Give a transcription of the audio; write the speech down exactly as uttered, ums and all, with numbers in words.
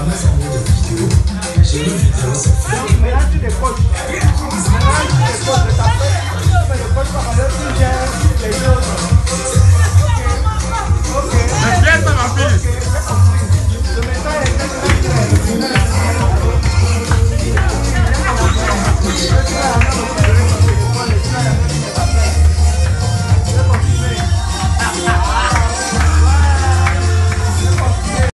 va mettre en mode vidéo. J'ai une vidéo, c'est fait. Maintenant, tu décoches. Maintenant, tu décoches. Je t'appelle. Mais le coach va regarder si j'ai les autres.